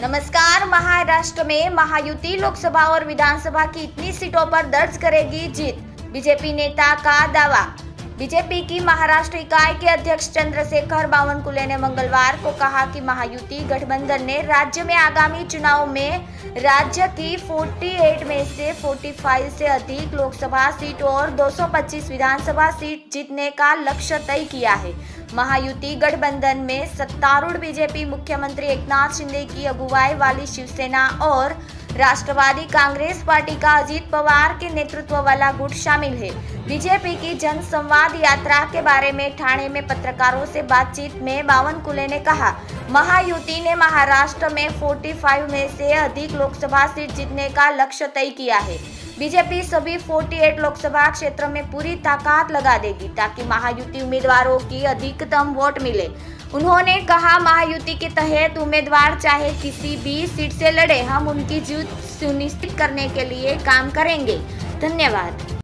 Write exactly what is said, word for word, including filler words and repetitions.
नमस्कार। महाराष्ट्र में महायुति लोकसभा और विधानसभा की इतनी सीटों पर दर्ज करेगी जीत, बीजेपी नेता का दावा। बीजेपी की महाराष्ट्र इकाई के अध्यक्ष चंद्रशेखर बावनकुले ने मंगलवार को कहा कि महायुति गठबंधन ने राज्य में आगामी चुनाव में राज्य की अड़तालीस में से पैंतालीस से अधिक लोकसभा सीट और दो सौ पच्चीस विधानसभा सीट जीतने का लक्ष्य तय किया है। महायुति गठबंधन में सत्तारूढ़ बीजेपी मुख्यमंत्री एकनाथ शिंदे की अगुवाई वाली शिवसेना और राष्ट्रवादी कांग्रेस पार्टी का अजीत पवार के नेतृत्व वाला गुट शामिल है। बीजेपी की जन संवाद यात्रा के बारे में ठाणे में पत्रकारों से बातचीत में बावनकुले ने कहा, महायुति ने महाराष्ट्र में पैंतालीस में से अधिक लोकसभा सीट जीतने का लक्ष्य तय किया है। बीजेपी सभी अड़तालीस लोकसभा क्षेत्र में पूरी ताकत लगा देगी ताकि महायुति उम्मीदवारों की अधिकतम वोट मिले। उन्होंने कहा, महायुति के तहत उम्मीदवार चाहे किसी भी सीट से लड़े, हम उनकी जीत सुनिश्चित करने के लिए काम करेंगे। धन्यवाद।